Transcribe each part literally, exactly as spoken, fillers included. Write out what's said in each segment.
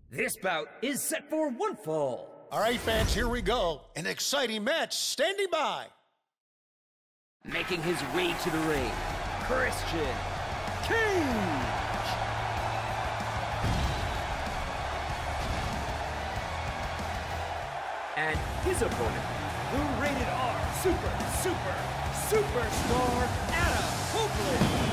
This bout is set for one fall. All right, fans, here we go. An exciting match standing by. Making his way to the ring, Christian Cage. And his opponent, the rated R Super, Super, Superstar Adam Copeland.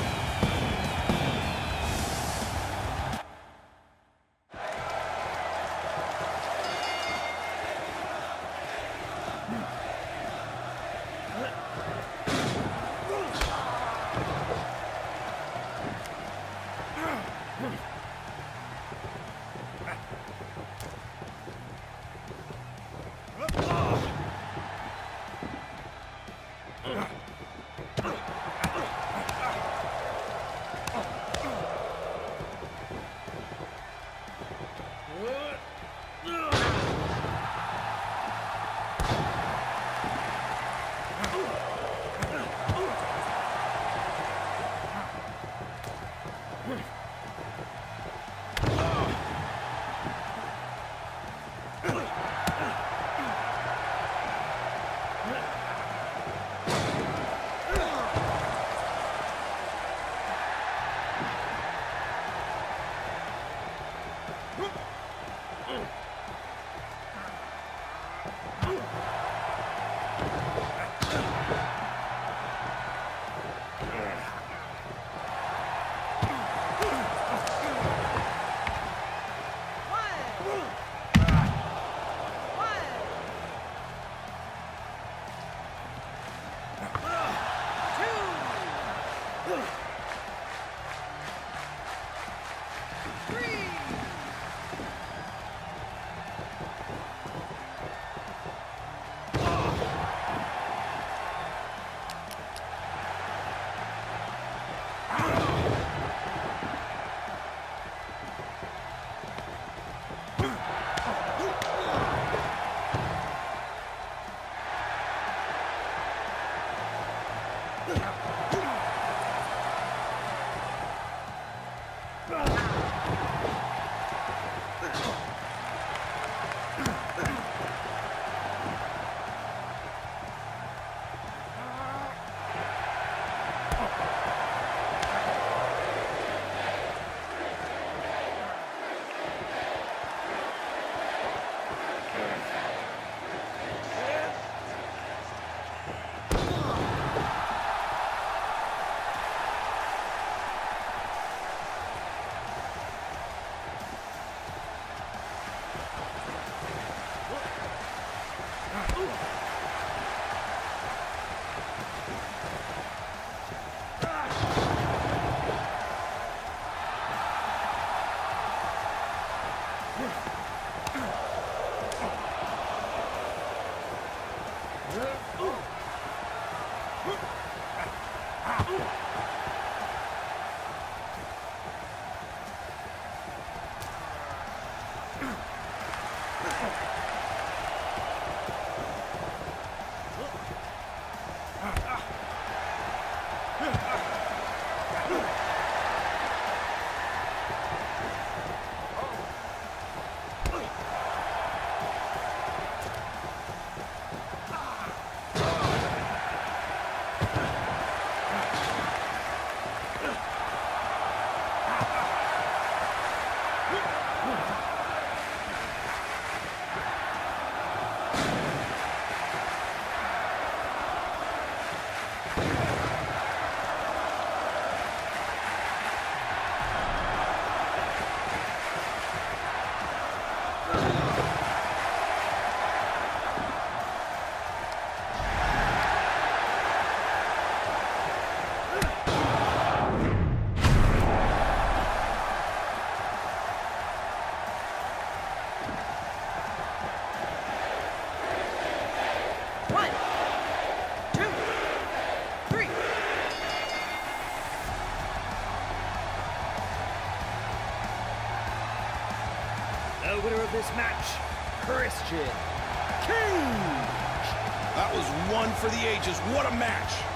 The winner of this match, Christian Cage. That was one for the ages. What a match.